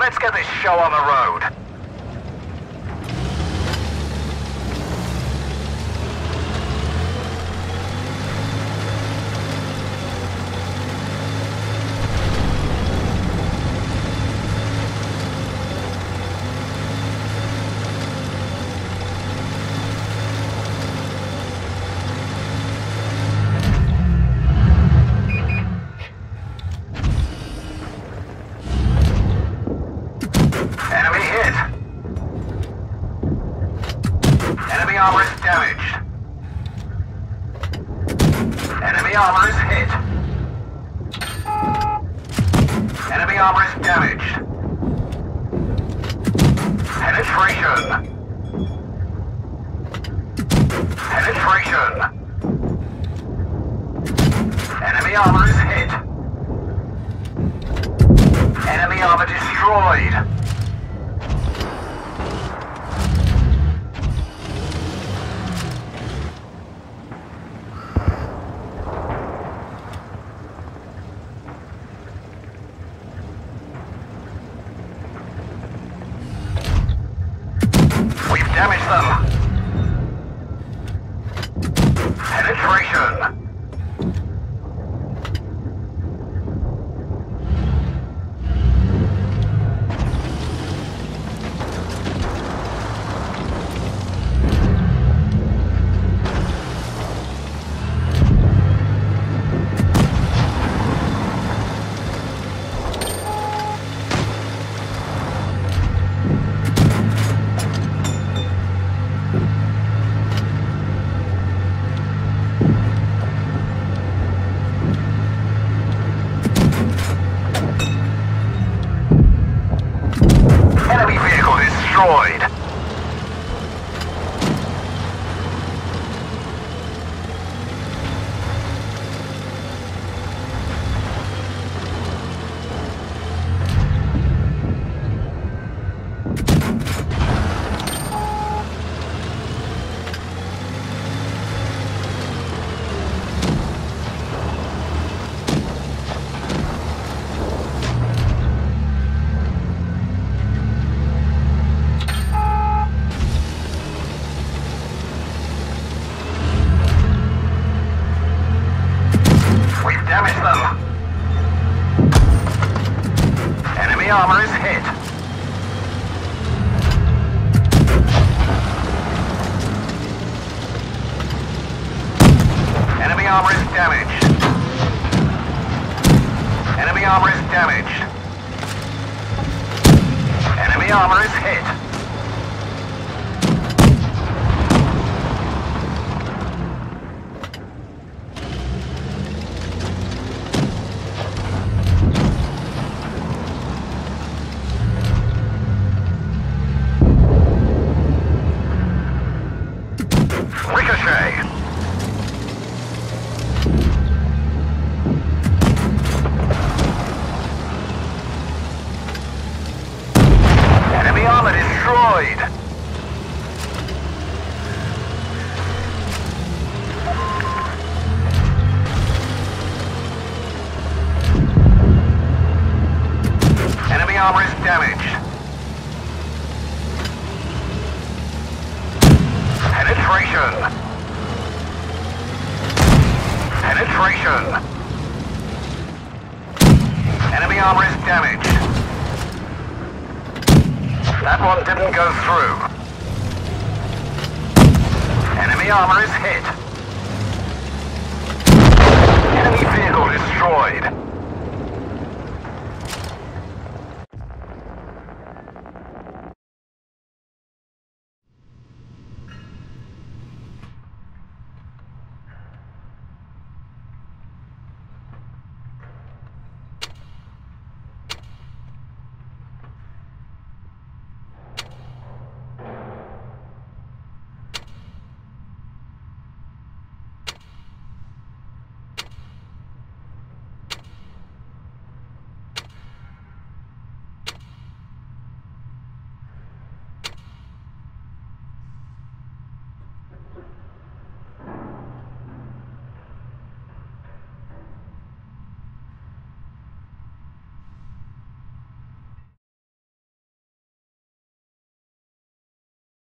Let's get this show on the road. Enemy hit. Enemy armor is damaged. Enemy armor is hit. Enemy armor is damaged. Penetration. Penetration. Enemy armor is hit. Enemy armor destroyed. We've damaged them. Penetration. Enemy vehicle destroyed. We've damaged them. Enemy armor is hit. Enemy armor is damaged. Enemy armor is damaged. Enemy armor is hit. Ricochet. Enemy armor destroyed. Enemy armor is damaged. Penetration. Penetration. Enemy armor is damaged. That one didn't go through. Enemy armor is hit. Enemy vehicle destroyed.